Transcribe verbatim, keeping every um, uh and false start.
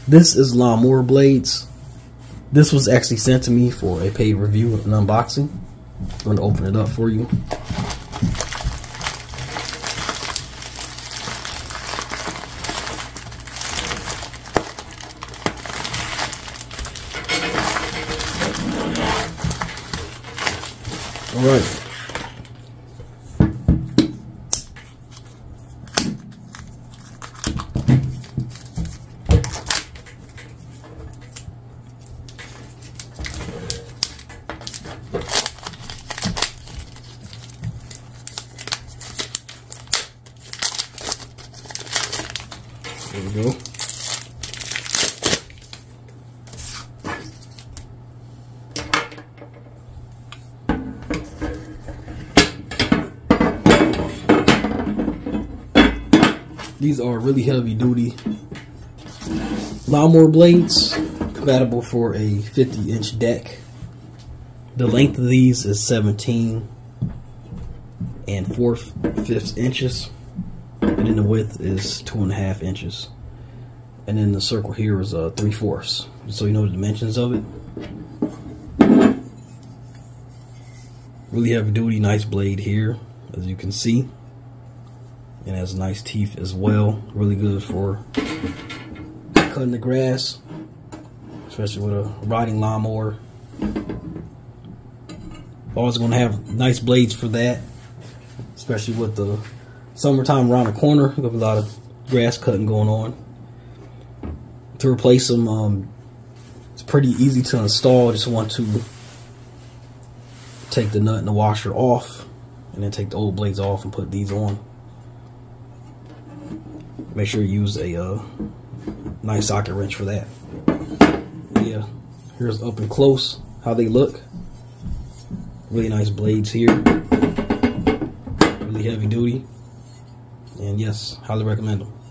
This is lawnmower blades. This was actually sent to me for a paid review and unboxing. I'm going to open it up for you. All right. There we go. These are really heavy duty lawnmower blades, compatible for a fifty inch deck. The length of these is seventeen and four fifths inches. And then the width is two and a half inches. And then the circle here is uh, three fourths. So you know the dimensions of it. Really heavy duty, nice blade here, as you can see. And has nice teeth as well. Really good for cutting the grass, especially with a riding lawnmower. Always gonna have nice blades for that, especially with the summertime around the corner. There's a lot of grass cutting going on. To replace them, um, it's pretty easy to install. Just want to take the nut and the washer off, and then take the old blades off and put these on. Make sure you use a uh, nice socket wrench for that. Yeah, here's up and close how they look. Really nice blades here. Really heavy duty. And yes, highly recommend them.